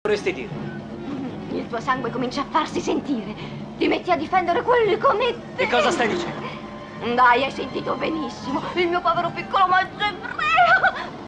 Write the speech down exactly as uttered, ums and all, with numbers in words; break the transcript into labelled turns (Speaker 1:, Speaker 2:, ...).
Speaker 1: Vorresti dire?
Speaker 2: Il tuo sangue comincia a farsi sentire. Ti metti a difendere quelli come te.
Speaker 1: Che cosa stai dicendo?
Speaker 2: Dai, hai sentito benissimo. Il mio povero piccolo maggio ebreo.